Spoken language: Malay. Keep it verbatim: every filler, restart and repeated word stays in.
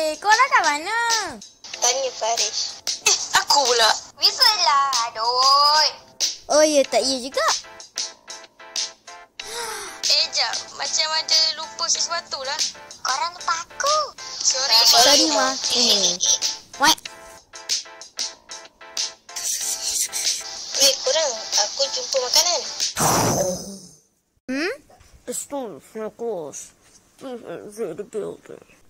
Eh, korang kat mana? Tanya Faris. Eh, aku pula. Bisalah, aduh. Oh ya, tak ya juga. Eh, jap. Macam ada lupa sesuatu lah. Korang lupa aku. Sorry. Sorry, Ma. Eh. Wait. Weh, korang. Aku jumpa makanan. Hmm? The storm, of course. The building.